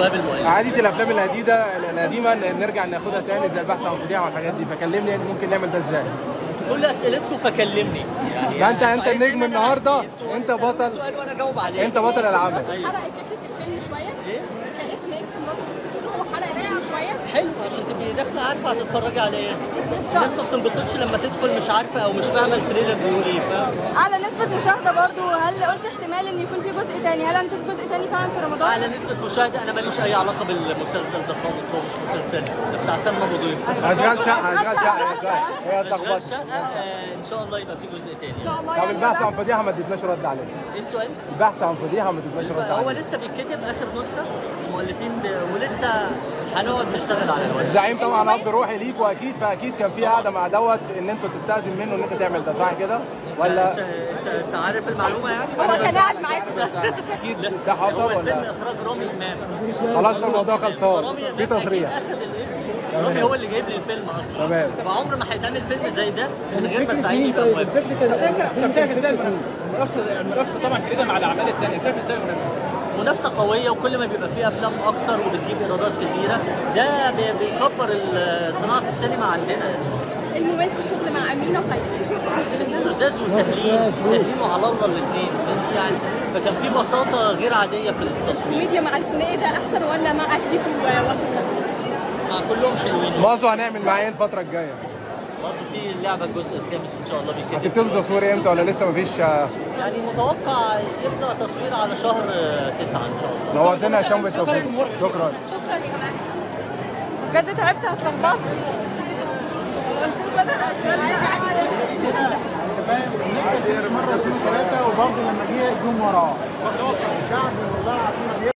وهاب المؤلف. عادة الافلام القديمه نرجع ناخدها تاني زي البحث عن فضيحه والحاجات دي، فكلمني ممكن نعمل ده ازاي؟ كل اسئلتكم فكلمني يعني. ده انت النجم النهارده، انت بطل سؤال وانا اجاوب عليه. انت بطل العمل. حرق فكره الفيلم شويه. ايه؟ كاسم اكس مرات حسيت ان هو حرق رائع شويه. حلو عشان تبقي داخله عارفه هتتفرجي على ايه. الناس ما بتنبسطش لما تدخل مش عارفه او مش فاهمه التريلر بيقول ايه. اعلى نسبه مشاهده برضو، هل قلت احتمال ان يكون في جزء تاني؟ هل هنشوف جزء تاني فعلا في رمضان؟ اعلى نسبه مشاهده، انا ماليش اي علاقه بالمسلسل ده خالص، هو مش مسلسل، ده بتاع سلمى ابو ضيف. اشغال شقه هي اشغال شقه. ان شاء الله يبقى في جزء تاني ان شاء الله. طب البحث عن فضيحه ما اديتناش رد عليه. ايه السؤال؟ البحث عن فضيحه ما اديتناش رد عليه. هو لسه بيتكتب اخر نسخه، المؤلفين ولسه هنقعد نشتغل على الورق. الزعيم طبعا اب روحي ليك، واكيد فاكيد كان في قعده مع دوت ان انتوا تستاذن منه ان انت تعمل ده، صح كده؟ ولا انت عارف المعلومه يعني؟ هو كان قاعد معاك. اكيد ده حصل هو ولا؟ الفيلم اخراج رامي امام. خلاص الموضوع خلصان، رامي في امام تصريح. اخد الاسم، رامي هو اللي جايب لي الفيلم اصلا. تمام. فعمر ما هيتعمل فيلم زي ده من غير ما الزعيم يبقى موافق. كان شايف ازاي المنافسه طبعا شديده مع الاعمال الثانيه، شايف ازاي المنافسه؟ منافسه قويه، وكل ما بيبقى فيه افلام اكتر وبتجيب ايرادات كتيره ده بيكبر صناعه السينما عندنا. المميز في الشغل مع امينه وقيس؟ الاثنين لزاز وسهلين وعلى الله الاثنين يعني، فكان في بساطه غير عاديه في التصوير. ميديا مع الثنائي ده احسن ولا مع شيكو ووحده؟ مع كلهم حلوين. مازو هنعمل معاه ايه الفتره الجايه؟ مازو في اللعبه الجزء الخامس ان شاء الله بيتكتب. هتبتدوا تصوير امتى ولا لسه مفيش؟ يعني متوقع يبدا تصوير على شهر 9 ان شاء الله. نورتنا يا هشام بالتوفيق. شكرا. شكرا يا جماعه. بجد تعبت هتلخبط. فاهم؟ مرة في الثلاثة وبرضه لما جه جم وراه. الشعب والله العظيم